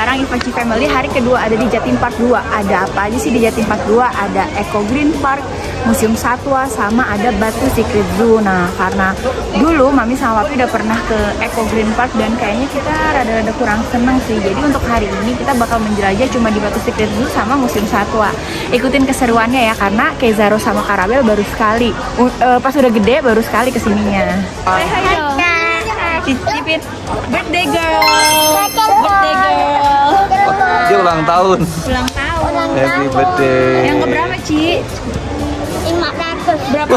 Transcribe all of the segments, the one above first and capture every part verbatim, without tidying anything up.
sekarang Ivaci Family hari kedua ada di Jatim Park dua. Ada apa aja sih di Jatim Park dua? Ada Eco Green Park, Museum Satwa, sama ada Batu Secret Zoo. Nah, karena dulu Mami sama Papi udah pernah ke Eco Green Park dan kayaknya kita rada-rada kurang seneng sih. Jadi untuk hari ini kita bakal menjelajah cuma di Batu Secret Zoo sama Museum Satwa. Ikutin keseruannya ya, karena Kezaro sama Karabel baru sekali, uh, pas udah gede baru sekali kesininya. Hai hai dong. Cicipin birthday girl. Birthday girl. Dia ulang tahun. Ulang tahun. Happy birthday. Yang keberapa, Ci? lima ratus. Berapa?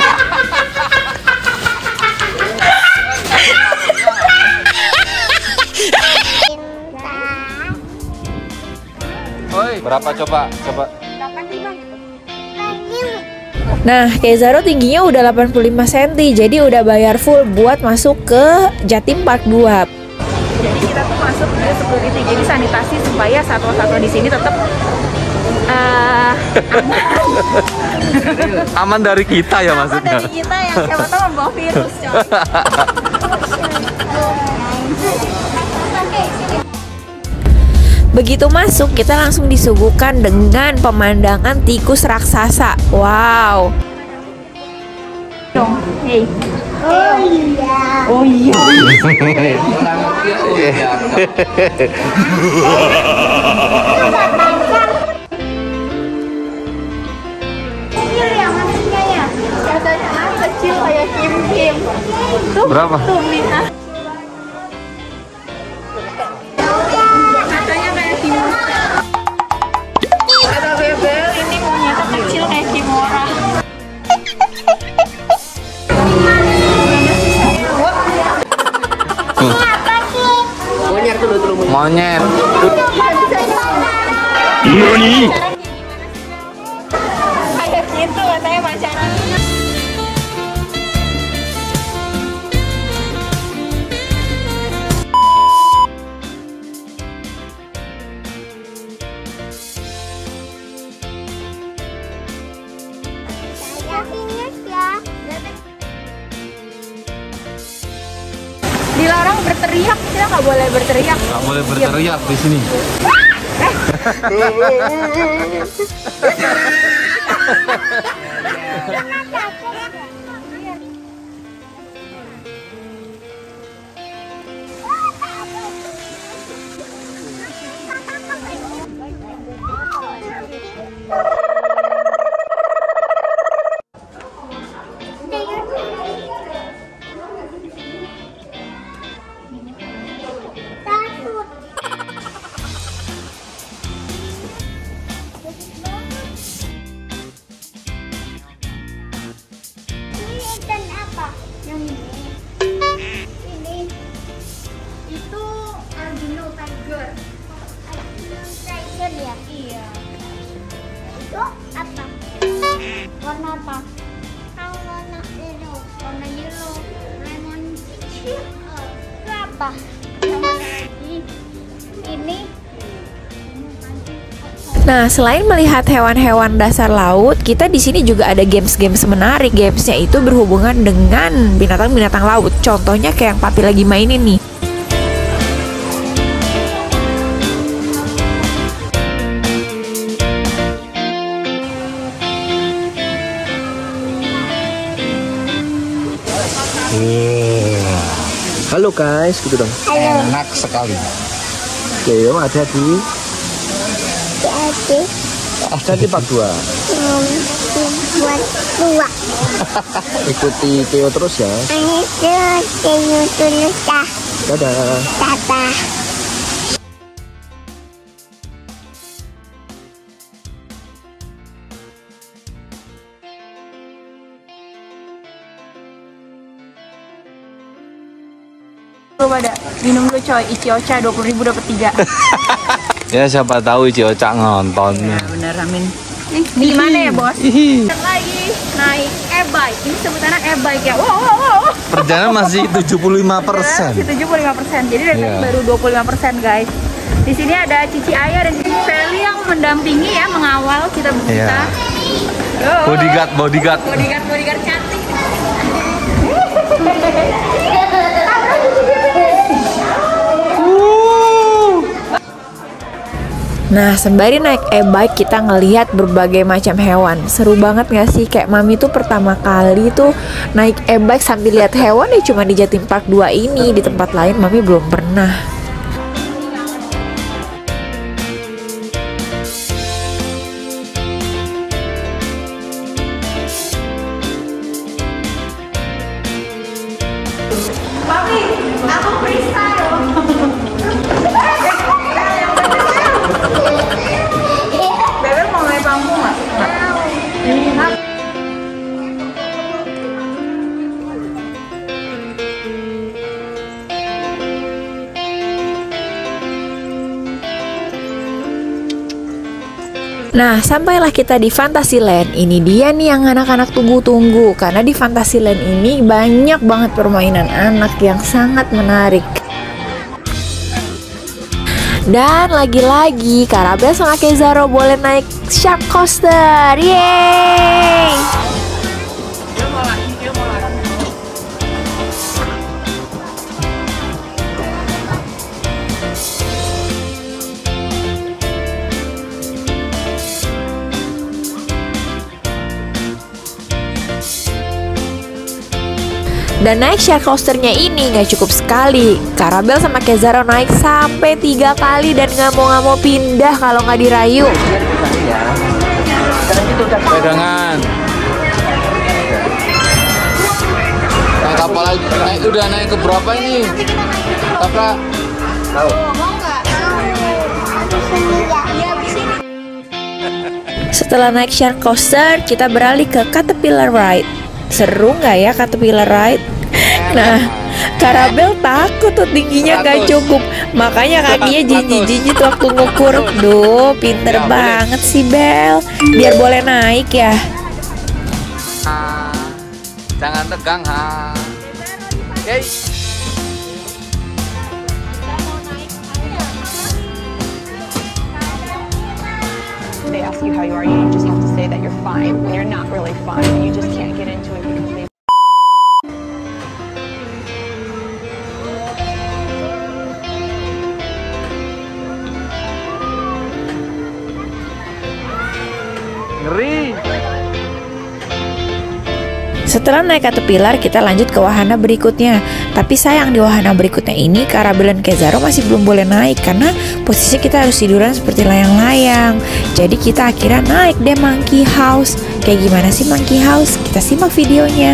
Oi, berapa coba? Coba. Nah, Kezaro tingginya udah delapan puluh lima sentimeter, jadi udah bayar full buat masuk ke Jatim Park dua. Jadi kita tuh masuk ke security, jadi sanitasi supaya satwa-satwa di sini tetap uh, aman dari kita ya maksudnya. Aman dari kita ya, siapa tahu membawa virus. Coy. Begitu masuk, kita langsung disuguhkan dengan pemandangan tikus raksasa. Wow. Dong, hey. Oh iya. Oh iya. Kecil ya manusia ya. Katanya ah, kecil kayak Kim Kim. Tuh, Berapa? Tuh, Mina. Katanya kayak Kimura. Kata Bebel ini monyet kecil kayak Kimura. Monyet. Nani? Kayak gitu katanya pacaran. Saya finish ya. Dilarang berteriak, kita nggak boleh berteriak. Nggak boleh berteriak di sini. Dan apa? Yang ini. Ini. Itu albino tiger. Albino tiger ya? Iya. Itu apa? Warna apa? Kalau warna biru. Warna yellow, lemon Itu apa? sama lagi. Ini Nah, selain melihat hewan-hewan dasar laut, kita di sini juga ada games-games menarik. Gamesnya itu berhubungan dengan binatang-binatang laut. Contohnya kayak yang Papi lagi mainin nih. Halo guys, gitu dong. Enak sekali. Oke, yuk ada di Jadi ada di Park dua. buat dua. Ikuti Theo terus ya. Ini terus kayu tulus ya. Dadah. Dadah. lu pada minum dulu coy, Ichiocha dua puluh ribu dapat tiga. Ya siapa tahu Ichiocha ngontonnya. Bener Amin. Nih, ini gimana ya bos? Kita lagi naik e-bike. Ini sebutannya e-bike ya. Wow, wow, wow. Perjalanan masih tujuh puluh lima persen. Masih tujuh puluh lima persen. Jadi dari tadi Iya. baru dua puluh lima persen guys. Di sini ada Cici Ayah dan Cici Feli yang mendampingi ya, mengawal kita bisa. Iya. Oh. Bodyguard, bodyguard. Bodyguard, bodyguard cantik. Nah, sembari naik e-bike kita ngelihat berbagai macam hewan. Seru banget gak sih? Kayak Mami tuh pertama kali tuh naik e-bike sambil lihat hewan ya cuma di Jatim Park dua ini. Di tempat lain Mami belum pernah. Nah, sampailah kita di Fantasyland. Ini dia nih yang anak-anak tunggu-tunggu. Karena di Fantasyland ini banyak banget permainan anak yang sangat menarik. Dan lagi-lagi Karabel sama Kezaro boleh naik Shark Coaster. Yeay! Dan naik Shark Coasternya ini gak cukup sekali. Karabel sama Kezaro naik sampai tiga kali dan gak mau gak mau pindah kalau nggak dirayu. Pegangan. Naik kapal lagi. Naik udah naik ke berapa ini? Kakak. Tahu. Setelah naik Shark Coaster, kita beralih ke Caterpillar Ride. Seru nggak ya Caterpillar Ride? Nah, Karabel takut tuh tingginya gak cukup, makanya kakinya jinjit-jinjit waktu ngukur. Duh, pinter ya, banget boleh. Sih Bel. Biar boleh naik ya. Jangan tegang ha. Oke. They ask you how you are, you just have to say that you're fine when you're not really fine. You just can't get into it because they ngeri. Setelah naik Caterpillar, kita lanjut ke wahana berikutnya. Tapi sayang di wahana berikutnya ini Karabel dan Kezaro masih belum boleh naik karena posisi kita harus tiduran seperti layang-layang. Jadi kita akhirnya naik deh Monkey House. Kayak gimana sih Monkey House? Kita simak videonya.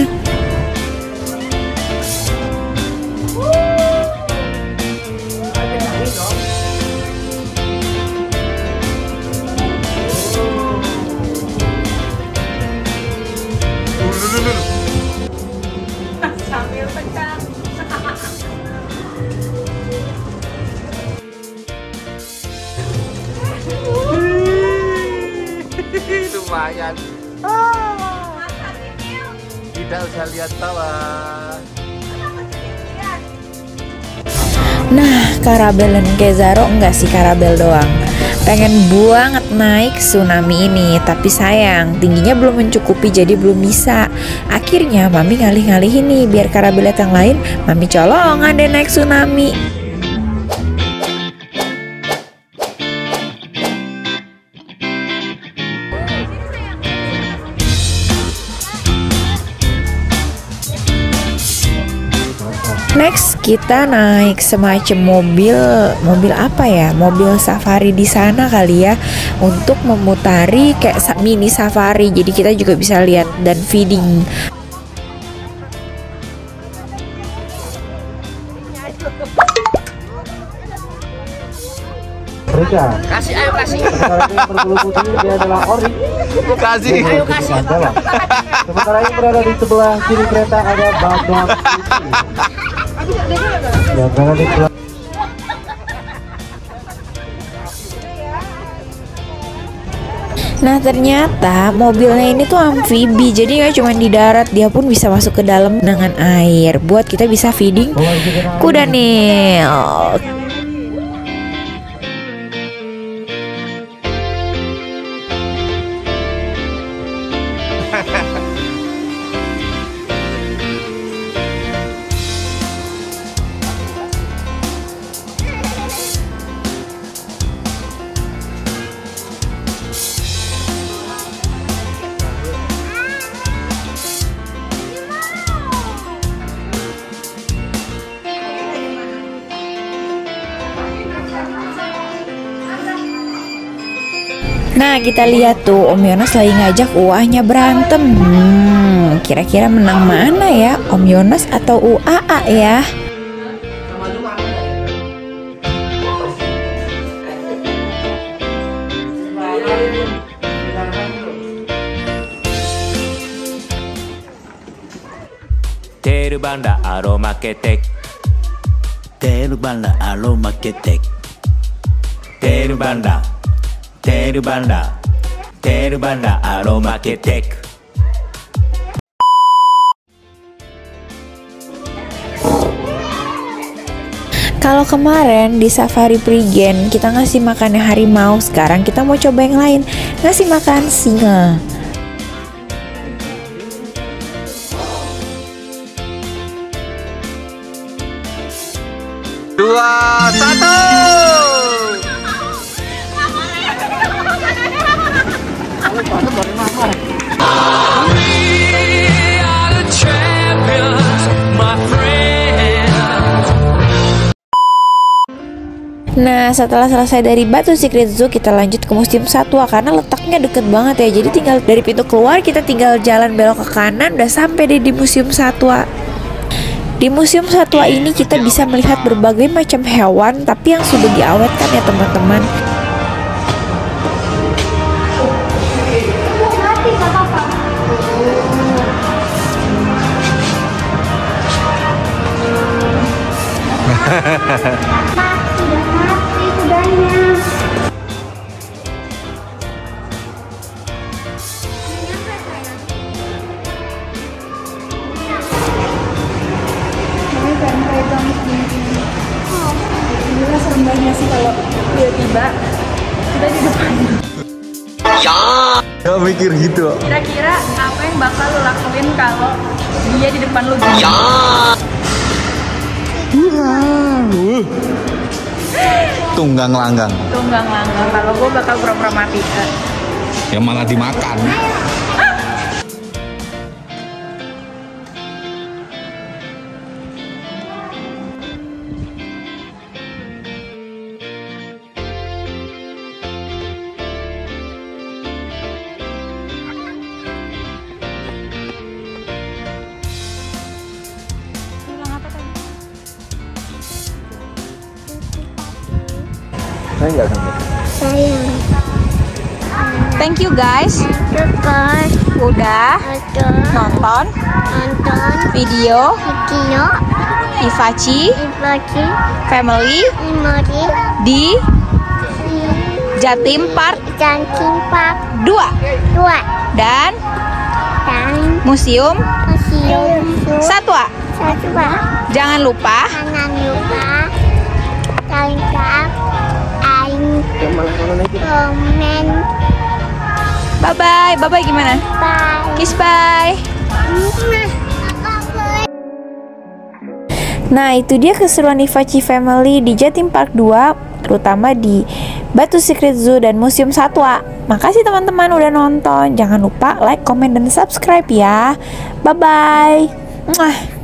Sambil tegang. Lumayan. Tidak usah lihat bawah. Nah, Karabel dan Kezaro enggak sih Karabel doang. Pengen banget naik tsunami ini, tapi sayang tingginya belum mencukupi jadi belum bisa. Akhirnya Mami ngalih-ngalih ini biar Karabel lihat yang lain. Mami colongan deh naik tsunami. Next kita naik semacam mobil, mobil apa ya? Mobil safari di sana kali ya, untuk memutari kayak mini safari. Jadi kita juga bisa lihat dan feeding. Mereka kasih ayo kasih. sementara ini yang berbulu putih dia adalah ori. Kasih. Ayo kasih. Sementara yang berada di sebelah kiri kereta ada badak putih. Yang berada di sebelah Nah ternyata mobilnya ini tuh amfibi, jadi nggak cuma di darat, dia pun bisa masuk ke dalam dengan air. Buat kita bisa feeding kuda Nil. Nah, kita lihat tuh Om Yonas lagi ngajak U A-nya berantem. Hmm, kira-kira menang mana ya? Om Yonas atau U A A ya? Teru banda aroma ketek. Teru banda aroma ketek. Teru banda. Teru banda. Teru banda aroma ketek. Kalau kemarin di safari Prigen kita ngasih makannya harimau, sekarang kita mau coba yang lain, ngasih makan singa. Dua, satu. Nah, setelah selesai dari Batu Secret Zoo, kita lanjut ke Museum Satwa karena letaknya deket banget ya. Jadi tinggal dari pintu keluar kita tinggal jalan belok ke kanan, udah sampai deh di Museum Satwa. Di Museum Satwa ini kita bisa melihat berbagai macam hewan, tapi yang sudah diawetkan ya teman-teman. Serem banget sih kalau tiba-tiba kita di depan. Ya, gak mikir gitu. Kira-kira apa yang bakal lo lakuin kalau dia di depan lo gini? Ya. Tunggang langgang. Tunggang langgang. Kalau gue bakal pura-pura mati. Yang malah dimakan. Saya nggak sampai. Sayang. Thank you guys. Tukar. Udah Tukar. nonton Nonton. video Video. Ifachi Ibaci. Family Imori. di Jatim Park Jantin Park. dua Dua. dan Dan. Museum Museum. Satwa. Satwa. Jangan lupa Jangan lupa. Lengkap. Komen. bye bye. Bye bye gimana? Bye. Kiss bye. Nah, itu dia keseruan Ifachi Family di Jatim Park dua, terutama di Batu Secret Zoo dan Museum Satwa. Makasih teman-teman udah nonton. Jangan lupa like, komen, dan subscribe ya. Bye bye.